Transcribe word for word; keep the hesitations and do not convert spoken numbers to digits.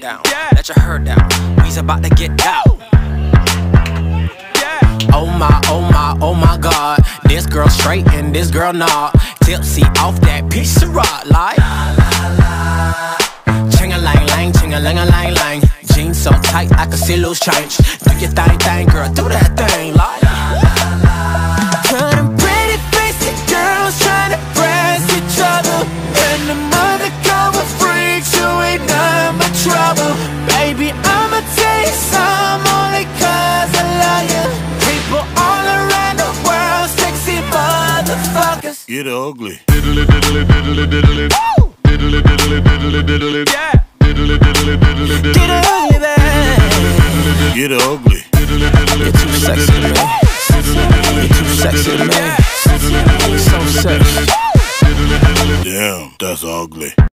down. Let your hair down. We's about to get down. Oh my, oh my, oh my God. This girl straight and this girl not. Tipsy off that piece of rock like ching-a-lang-lang, ching-a-lang-a-lang-lang. Jeans so tight I can see loose change. Do your thing, thing, girl, do that thing like cut them pretty faced girls trying to press each other. And the undercover freaks who ain't none but trouble. Baby, I'ma tell you some only cause I love you. People all around the world, sexy motherfuckers. Get ugly. Diddly diddly diddly diddly. Woo! Diddly diddly diddly diddly. Yeah. Diddly diddly diddly diddly. Get ugly, baby. Get ugly. You're too sexy to me. You're too sexy to me. So sexy. Damn, that's ugly.